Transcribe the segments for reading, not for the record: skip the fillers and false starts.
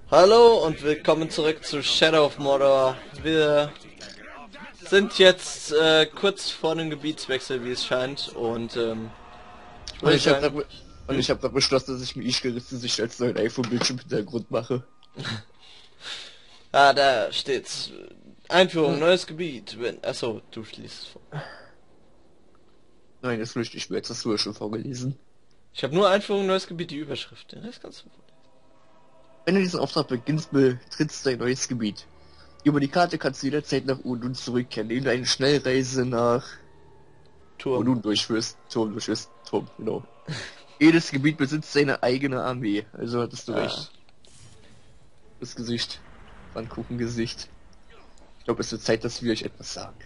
Hallo und willkommen zurück zu Shadow of Mordor. Wir sind jetzt kurz vor dem Gebietswechsel, wie es scheint, und ich Und würde ich habe sagen, gerade hab beschlossen, dass ich mir iGerichte sich als neuen iPhone-Bildschirmhintergrund mache. da steht's. Einführung, neues Gebiet. Achso, du schließt es vor. Nein, das möchte ich mir jetzt, hast du ja schon vorgelesen. Ich habe nur Einführung, neues Gebiet, die Überschrift. Den Rest kannst du vorlesen. Wenn du diesen Auftrag beginnst, betrittst du ein neues Gebiet. Über die Karte kannst du jederzeit nach Udun zurückkehren, indem du eine Schnellreise nach Turm. Udun durchführst. Turm, genau. Jedes Gebiet besitzt seine eigene Armee, also hattest du Ah. recht. Das Gesicht. Pfannkuchengesicht. Ich glaube, es wird Zeit, dass wir euch etwas sagen.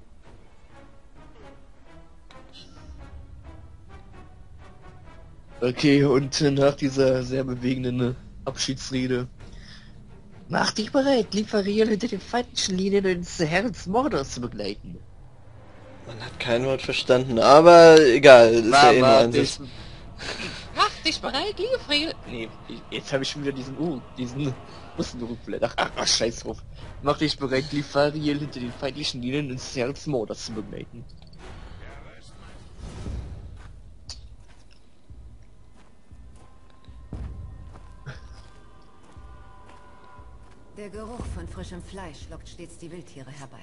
Okay, und nach dieser sehr bewegenden Abschiedsrede. Mach dich bereit, Lieferiel hinter den feindlichen Linien ins Herz Mordors zu begleiten. Man hat kein Wort verstanden, aber egal, ist ja eh nur ein Satz. Mach dich bereit, Lieferiel. Nee, jetzt habe ich schon wieder diesen Russenruf vielleicht. Ach, scheiß drauf. Mach dich bereit, Lieferiel hinter den feindlichen Linien ins Herz Mordors zu begleiten. Der Geruch von frischem Fleisch lockt stets die Wildtiere herbei.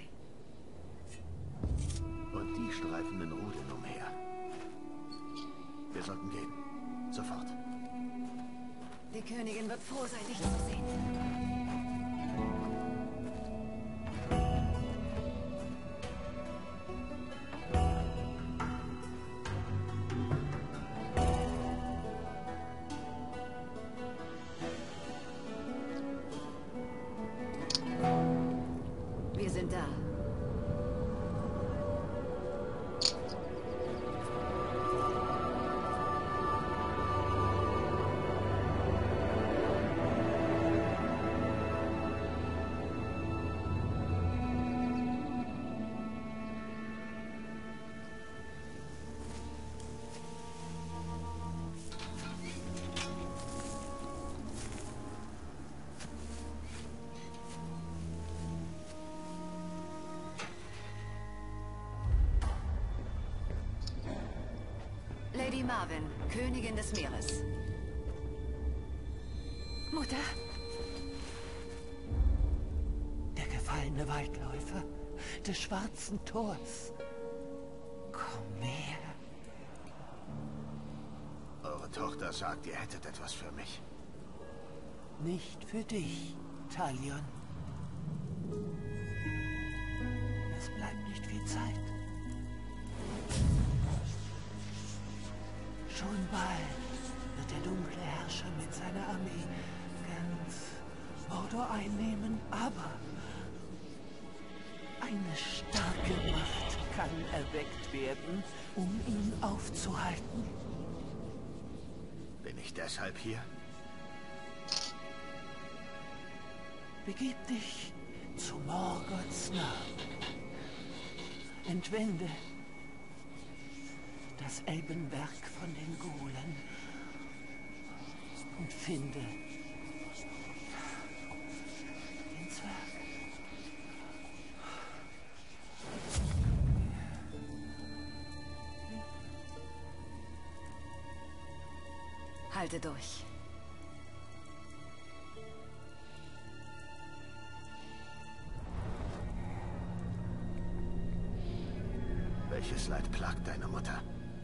Und die streifen in Rudeln umher. Wir sollten gehen. Sofort. Die Königin wird froh sein, dich zu sehen. Wir sind da. Lady Marvin, Königin des Meeres. Mutter? Der gefallene Waldläufer des Schwarzen Tors. Komm her. Eure Tochter sagt, ihr hättet etwas für mich. Nicht für dich, Talion. Es bleibt nicht viel Zeit. Schon bald wird der dunkle Herrscher mit seiner Armee ganz Mordor einnehmen, aber eine starke Macht kann erweckt werden, um ihn aufzuhalten. Bin ich deshalb hier? Begib dich zu Morgoths Namen. Entwende das Elbenwerk von den Gulen und finde den Zwerg. Halte durch. Welches Leid plagt deine Mutter?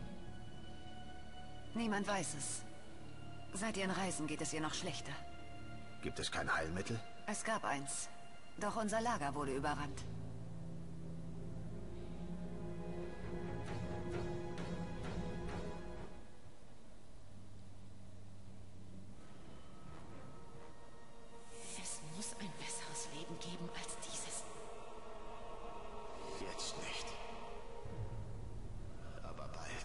Niemand weiß es. Seit ihren Reisen geht es ihr noch schlechter. Gibt es kein Heilmittel? Es gab eins. Doch unser Lager wurde überrannt. Es muss ein besseres Leben geben als dieses. Jetzt nicht. Aber bald.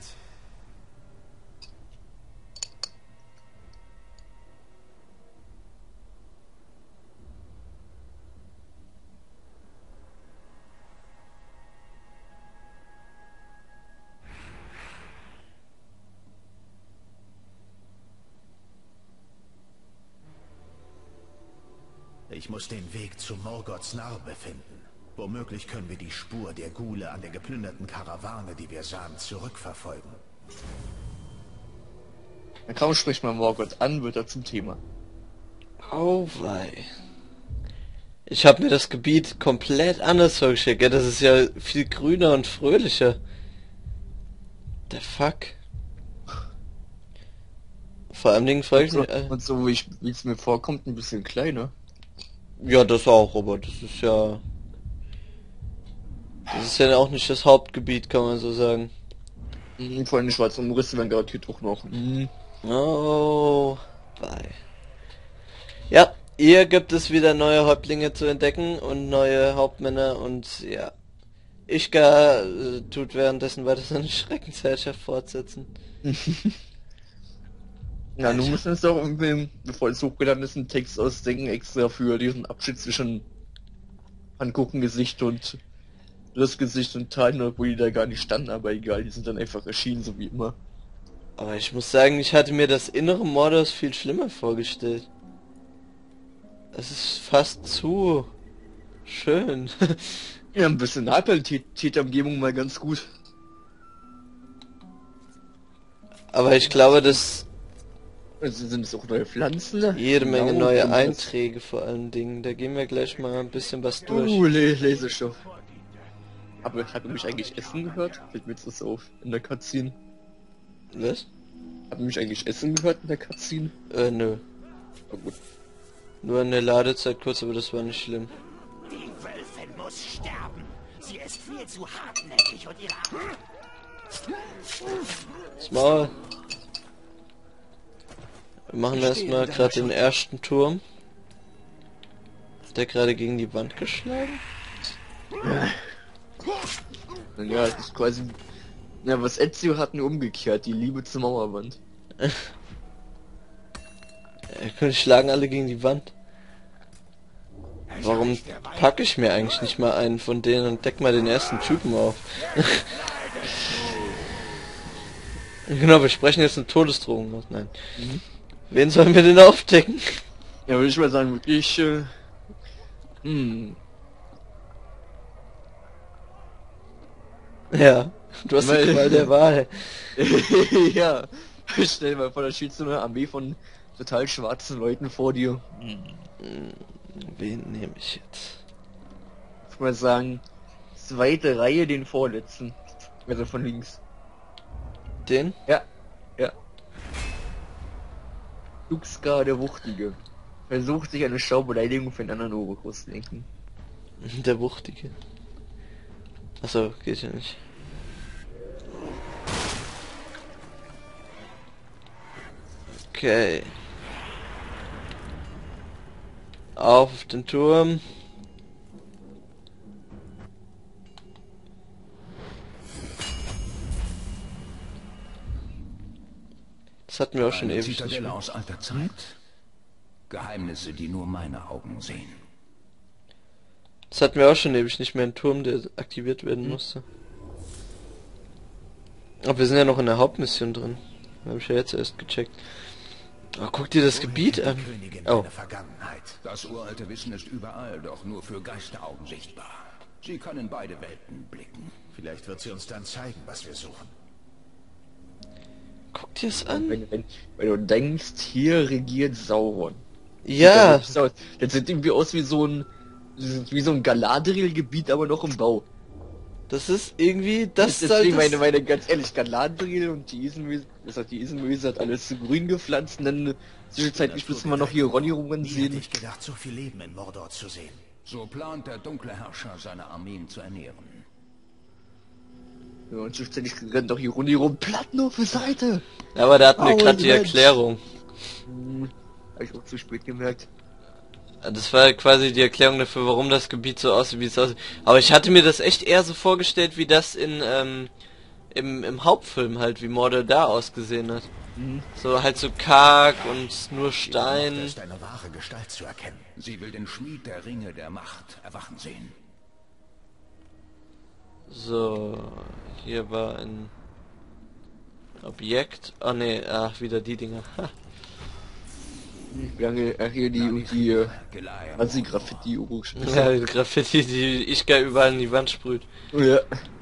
Ich muss den Weg zu Morgoths Narbe finden. Womöglich können wir die Spur der Ghule an der geplünderten Karawane, die wir sahen, zurückverfolgen. Kaum spricht man Morgoth an, wird er zum Thema. Oh wei. Ich habe mir das Gebiet komplett anders vorgestellt. Gell? Das ist ja viel grüner und fröhlicher. The fuck? Vor allem Dingen frage ich mich... Und so wie es mir vorkommt, ein bisschen kleiner. Ja, das auch, aber das ist ja... Das ist ja auch nicht das Hauptgebiet, kann man so sagen. Vor allem die schwarzen Umrisse werden garantiert auch noch. Oh, bye. Ja, hier gibt es wieder neue Häuptlinge zu entdecken und neue Hauptmänner und ja. Ishka tut währenddessen weiter seine Schreckensherrschaft fortsetzen. Ja, nun müssen wir uns auch irgendwie, bevor es hochgeladen ist, einen Text ausdenken, extra für diesen Abschnitt zwischen Angucken, Gesicht und das Gesicht und Teilen, obwohl die da gar nicht standen, aber egal, die sind dann einfach erschienen, so wie immer. Aber ich muss sagen, ich hatte mir das innere Mordors viel schlimmer vorgestellt. Es ist fast zu schön. Ja, ein bisschen Nahqualität der Umgebung mal ganz gut. Aber ich glaube, dass Also sind es auch neue Pflanzen? jede Menge Genau, neue und Einträge vor allen Dingen. Da gehen wir gleich mal ein bisschen was durch. Lesestoff. Aber ich habe mich eigentlich Essen gehört? Fällt mir jetzt das auf in der Cutscene. Was? Habe mich eigentlich Essen gehört in der Cutscene? Nö. Oh, gut. Nur eine Ladezeit kurz, aber das war nicht schlimm. Die Wölfin muss sterben. Sie ist viel zu hartnäckig und ihre... Das Maul. Wir machen erstmal gerade den ersten Turm. Hat der gerade gegen die Wand geschlagen? Ja, das ist quasi... Ja, was Ezio hatten umgekehrt, die Liebe zur Mauerwand. Die schlagen alle gegen die Wand. Warum packe ich mir eigentlich nicht mal einen von denen und deck mal den ersten Typen auf? Genau, wir sprechen jetzt eine Todesdrohung aus. Nein. Wen sollen wir denn aufdecken? Ja, würde ich mal sagen, wirklich, Ja, du hast die Qual der Wahl. ja, stell dir mal vor, da steht so eine Armee von total schwarzen Leuten vor dir. Wen nehme ich jetzt? Ich würde mal sagen, zweite Reihe, den vorletzten. Also von links. Den? Ja, ja. Luxgar der Wuchtige. Versucht sich eine Schaubeleidigung für einen anderen Oberkurs zu lenken. Der Wuchtige. Achso, geht ja nicht. Okay. Auf den Turm. Das hatten wir auch schon Eine ewig nicht Zitadelle mehr. aus alter Zeit. Geheimnisse, die nur meine Augen sehen. Das hatten wir auch schon ewig nicht mehr, ein Turm, der aktiviert werden musste. Aber wir sind ja noch in der Hauptmission drin. Habe ich ja jetzt erst gecheckt. Oh, guck dir das Gebiet an. Oh. Vergangenheit. Das uralte Wissen ist überall, doch nur für Geisteraugen sichtbar. Sie können beide Welten blicken. Vielleicht wird sie uns dann zeigen, was wir suchen. Guck dir das an. Wenn du denkst, hier regiert Sauron. Ja, Das sieht irgendwie aus wie so ein Galadriel-Gebiet, aber noch im Bau. das ist irgendwie, das soll Deswegen das... meine ganz ehrlich, Galadriel und die Isenmöse hat alles zu grün gepflanzt, und dann zwischenzeitlich müssen wir noch hier Ronny Nie hätte sehen. ich gedacht, so viel Leben in Mordor zu sehen. So plant der dunkle Herrscher, seine Armeen zu ernähren. Ja, und zwischenzeitlich rennt doch hier Ronny rum, Platten auf die Seite! Ja, aber da hatten wir Oh, gerade die Mensch. Erklärung. Hab ich auch zu spät gemerkt. Das war quasi die Erklärung dafür, warum das Gebiet so aussieht, wie es aussieht. Aber ich hatte mir das echt eher so vorgestellt, wie das im Hauptfilm halt, wie Mordor da ausgesehen hat. So halt so karg und nur Stein. ist eine wahre Gestalt zu erkennen. Sie will den Schmied der Ringe der Macht erwachen sehen. So, hier war ein Objekt. Oh ne, ach, wieder die Dinger. Ha. Ach, hier die Assi-Graffiti Ja, die Graffiti, die ich gar überall in die Wand sprüht. Ja.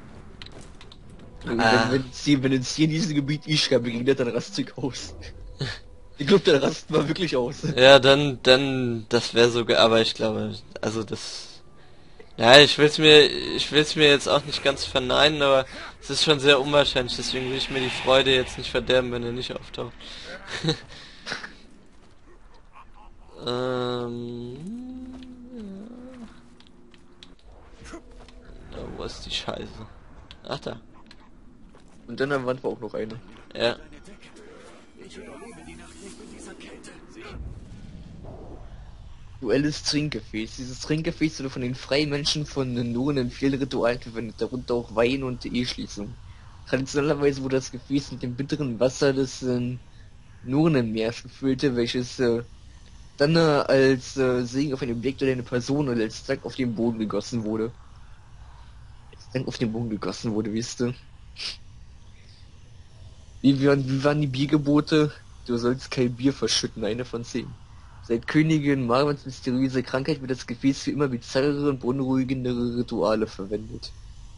Ah. Wenn jetzt hier in diesem Gebiet Ischka begegnet, dann rastet ich aus. Ich glaube, der rastet mal wirklich aus. Ja, dann, das wäre sogar, aber ich glaube, also das... Ja, ich will's mir jetzt auch nicht ganz verneinen, aber es ist schon sehr unwahrscheinlich, deswegen will ich mir die Freude jetzt nicht verderben, wenn er nicht auftaucht. Ja, wo ist die Scheiße? Ach da. Und dann am Wand war auch noch eine. Ja. Duelles Trinkgefäß. Dieses Trinkgefäß wurde von den freien Menschen von den Nuren in vielen Ritualen verwendet, darunter auch Wein und Eheschließung. Traditionellerweise wurde das Gefäß mit dem bitteren Wasser des Nurnenmeers gefüllt, welches dann als Segen auf ein Objekt oder eine Person oder als Dank auf den Boden gegossen wurde. Als Dank auf den Boden gegossen wurde, wisst ihr? Wie waren die Biergebote? Du sollst kein Bier verschütten, eine von 10. Seit Königin Marwans mysteriöse Krankheit wird das Gefäß für immer bizarrere und beunruhigendere Rituale verwendet.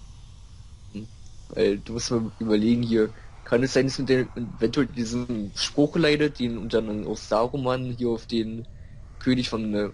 Weil, du musst mal überlegen hier, kann es sein, dass mit der eventuell diesem Spruch leidet, den und dann aus Saruman hier auf den König von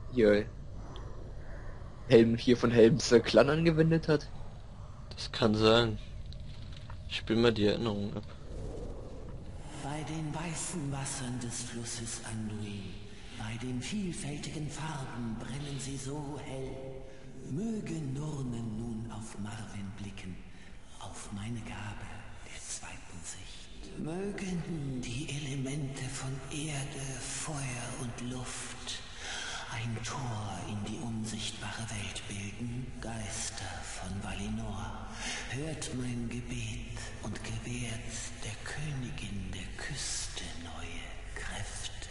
von Helms Clan angewendet hat? Das kann sein. Ich spiel mal die Erinnerung ab. Bei den weißen Wassern des Flusses Anduin, bei den vielfältigen Farben brennen sie so hell. Möge Nurnen nun auf Marvin blicken, auf meine Gabe der zweiten Sicht. Mögen die Elemente von Erde, Feuer und Luft ein Tor in die unsichtbare Welt bilden, Geister von Valinor. Hört mein Gebet und gewährt der Königin der Küste neue Kräfte.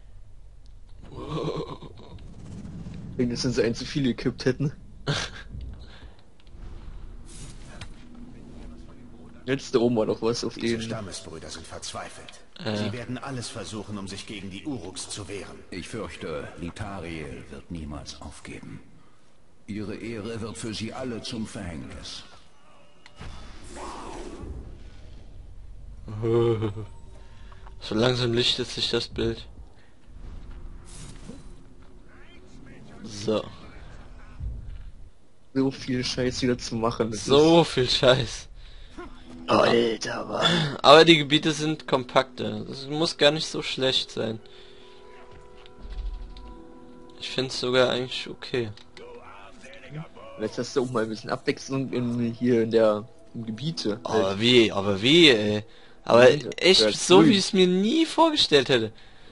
Wenigstens sie ein zu viele gekippt hätten. Jetzt da oben war noch was auf Diese den... Stammesbrüder sind verzweifelt. Sie werden alles versuchen, um sich gegen die Uruks zu wehren. Ich fürchte, Litariel wird niemals aufgeben. Ihre Ehre wird für sie alle zum Verhängnis. So langsam lichtet sich das Bild. So. So viel Scheiß wieder zu machen. Das So viel Scheiß. ist... Alter, Mann. Aber die Gebiete sind kompakter. Das muss gar nicht so schlecht sein. Ich finde es sogar eigentlich okay. Jetzt hast du auch mal ein bisschen Abwechslung im Gebiete. Aber wie, ey. Aber echt Ja, so, cool. wie ich es mir nie vorgestellt hätte.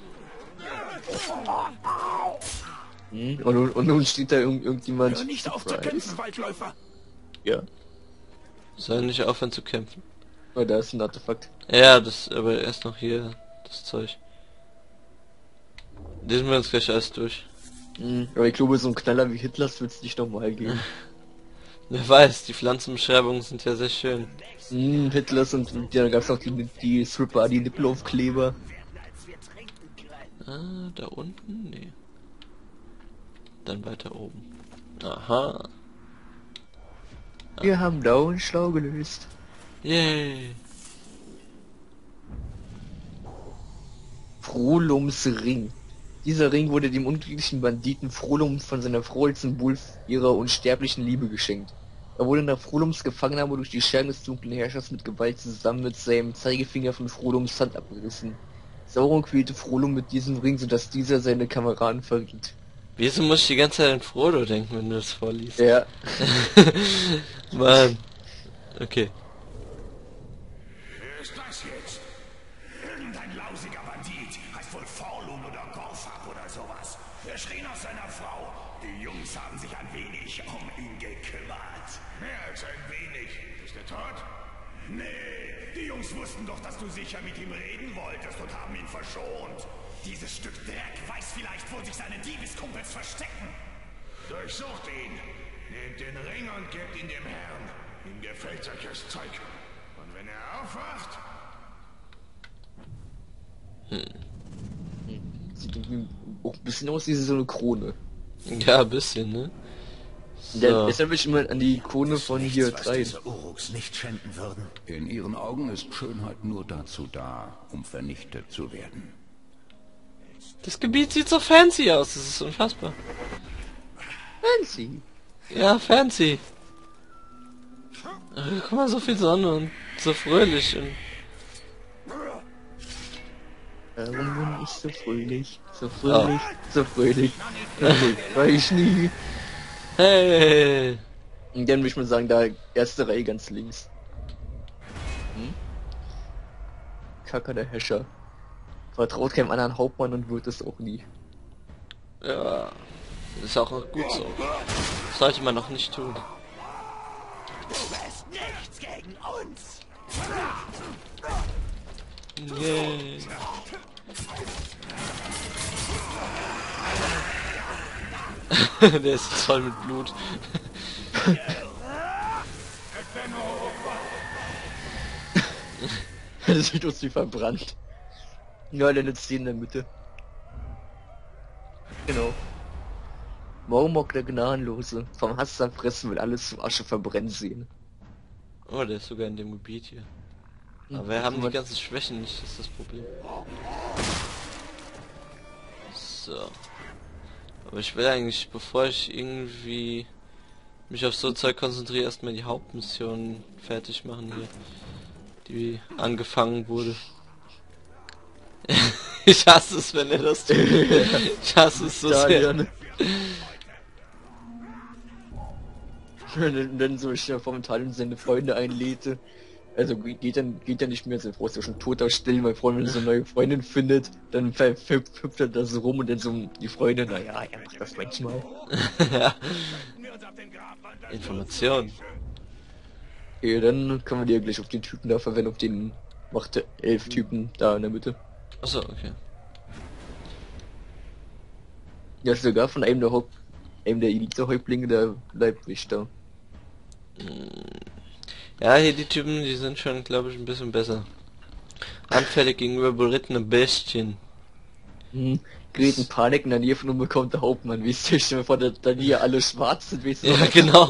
Und nun steht da irgendjemand... Hör nicht auf zu kämpfen, Waldläufer! Ja, Soll nicht aufhören zu kämpfen. oh, da ist ein Artefakt. Ja, das, aber erst noch hier, das Zeug. Lesen wir uns gleich alles durch. Aber ich glaube, so ein Knaller wie Hitlers wird es nicht nochmal geben. Wer weiß, die Pflanzenbeschreibungen sind ja sehr schön. Hitlers und da gab es auch die Stripper, die Nippelaufkleber. Ah, da unten? Nee. Dann weiter oben. Aha. Wir haben Down schlau gelöst. Yay. Frolums Ring. Dieser Ring wurde dem unglücklichen Banditen Frolum von seiner Frau als Symbol ihrer unsterblichen Liebe geschenkt. Er wurde nach Frolums Gefangennahme durch die Schergen des dunklen Herrschers mit Gewalt zusammen mit seinem Zeigefinger von Frolums Hand abgerissen. Sauron quälte Frolum mit diesem Ring, sodass dieser seine Kameraden verriet. Wieso muss ich die ganze Zeit an Frodo denken, wenn du das vorliest? Ja. Mann. Okay. Wer ist das jetzt? Irgendein lausiger Bandit, heißt wohl Forlun oder Gorfach oder sowas. Er schrie nach seiner Frau. Die Jungs haben sich ein wenig um ihn gekümmert. Mehr als ein wenig. Ist er tot? Nee, die Jungs wussten doch, dass du sicher mit ihm reden wolltest und haben ihn verschont. Dieses Stück Dreck weiß vielleicht, wo sich seine Diebeskumpels verstecken. Durchsucht ihn. Nehmt den Ring und gebt ihn dem Herrn. Ihm gefällt solches Zeug. Und wenn er aufwacht... Sieht irgendwie auch ein bisschen aus wie so eine Krone. Ja, ein bisschen, ne? Der erinnert mich immer an die Krone von hier Was 3. diese Uruks nicht schänden würden. In ihren Augen ist Schönheit nur dazu da, um vernichtet zu werden. Das Gebiet sieht so fancy aus, das ist unfassbar. Fancy. Ja, fancy. Guck mal, so viel Sonne und so fröhlich und... Warum bin ich so fröhlich? So fröhlich, so fröhlich. War ich nie. Hey! Und dann würde ich mal sagen, da erste Reihe ganz links. Kacker der Häscher. Vertraut keinem anderen Hauptmann und wird es auch nie. Ja, ist auch gut so. Das sollte man noch nicht tun. Du bist nichts gegen uns. Yeah. Der ist voll mit Blut. Das sieht uns wie verbrannt. Ja, dann jetzt die in der Mitte. Genau. Mormok der Gnadenlose. Vom Hass zerfressen will alles zu Asche verbrennen sehen. Oh, der ist sogar in dem Gebiet hier. Aber wir haben die ganzen Schwächen nicht, das ist das Problem. So. Aber ich will eigentlich, bevor ich irgendwie mich auf so Zeug konzentriere, erstmal die Hauptmission fertig machen hier. Die angefangen wurde. Ich hasse es, wenn er das tut. Ich hasse es so sehr. Dann so ich ja momentan seine Freunde einlädt. Also geht dann nicht mehr, sein Frau ist ja schon toter still, mein Freund, wenn er so eine neue Freundin findet, dann hüpft er da so rum und dann so die Freunde, naja, er macht das manchmal. Ja. Information. Ja, dann können wir die ja gleich auf den Typen da verwenden, auf den macht 11 Typen da in der Mitte. Achso, okay. Ja, sogar von einem der Elite-Häuptlinge der Leibwächter. Ja, hier die Typen, die sind schon, glaube ich, ein bisschen besser. Anfällig gegenüber berittenen Bestien. Gerät in Panik in der Nähe von ihm bekommt der Hauptmann, wie es sich vor der Nähe alle schwarz sind, wie es Ja, genau.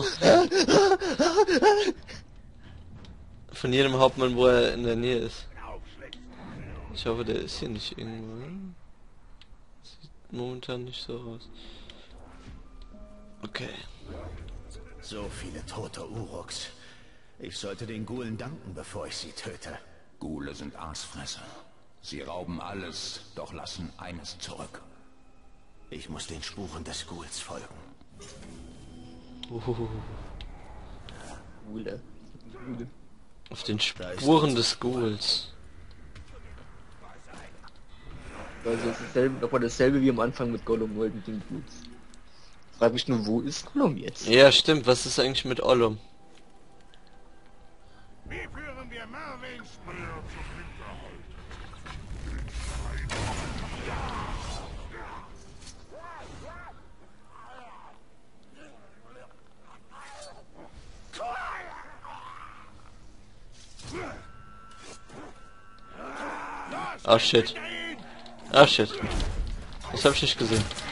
Von jedem Hauptmann, wo er in der Nähe ist. Ich hoffe, der ist hier nicht irgendwo. Sieht momentan nicht so aus. Okay. So viele tote Uruks. Ich sollte den Gulen danken, bevor ich sie töte. Gule sind Aasfresser. Sie rauben alles, doch lassen eines zurück. Ich muss den Spuren des Guls folgen. Gule. Auf den Spuren des Ghouls. Also es ist nochmal dasselbe wie am Anfang mit Gollum halt mit den Ghouls. Frag mich nur, wo ist Gollum jetzt? Ja, stimmt. Was ist eigentlich mit Ollum? Wie führen wir Merlins Speer zum Hinterhalt? Oh shit. Oh shit. Das hab ich nicht gesehen.